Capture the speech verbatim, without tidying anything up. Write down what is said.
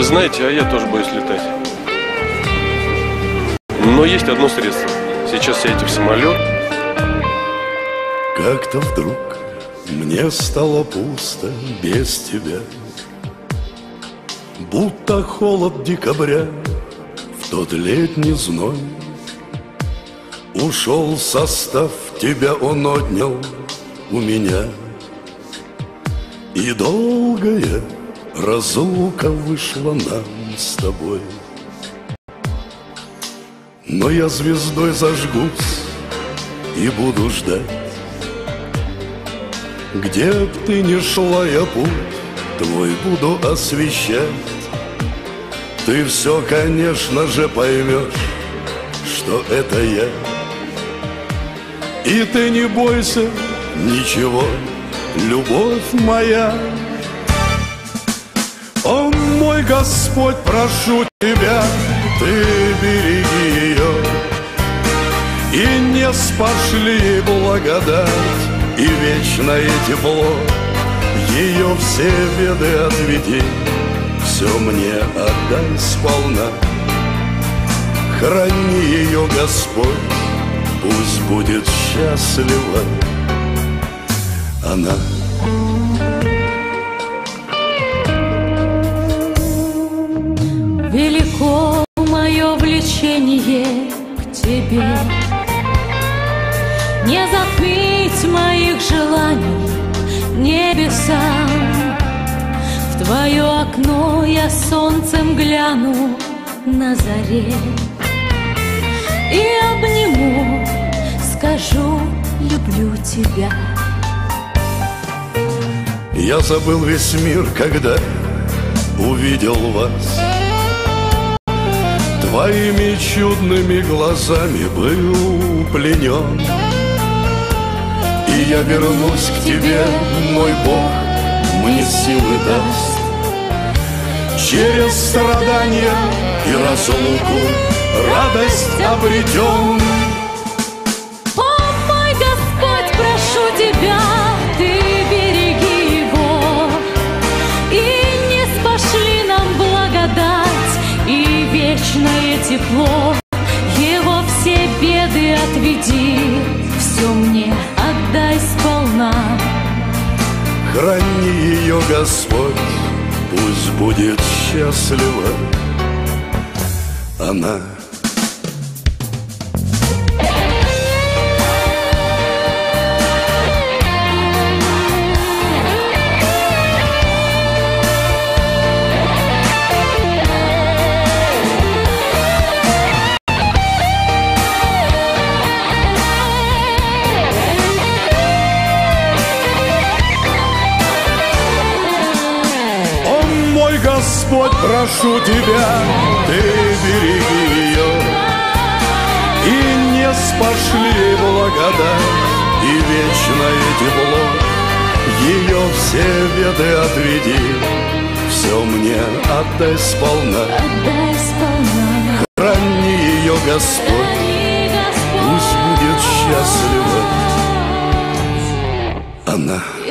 знаете, а я тоже боюсь летать. Но есть одно средство. Сейчас сядете в самолет. Как-то вдруг мне стало пусто без тебя, будто холод декабря в тот летний зной. Ушел состав, тебя он отнял у меня, и долгая разлука вышла нам с тобой. Но я звездой зажгусь и буду ждать. Где б ты ни шла, я путь твой буду освещать. Ты все, конечно же, поймешь, что это я. И ты не бойся ничего, любовь моя. О, мой Господь, прошу тебя, ты береги ее, и не спошли благодать и вечное тепло. Ее все беды отведи, все мне отдай сполна. Храни ее, Господь, пусть будет счастлива она. Велико мое влечение к тебе, не затмить моих желаний небесам. В твое окно я солнцем гляну на заре и обниму, скажу, люблю тебя. Я забыл весь мир, когда увидел вас. Твоими чудными глазами был пленен. И я вернусь к тебе, мой Бог мне силы даст. Через страдания и разлуку радость обретем. О, мой Господь, прошу тебя, ты береги его, и не спошли нам благодать и вечное тепло. Его все беды отведи, все мне отдай сполна. Храни ее, Господь, пусть будет счастлива она. Господь, прошу тебя, ты береги ее, и не спошли благодать и вечное тепло. Ее все беды отведи, все мне отдай сполна. Отдай сполна. Храни ее, Господь, Храни, Господь, пусть будет счастлива она.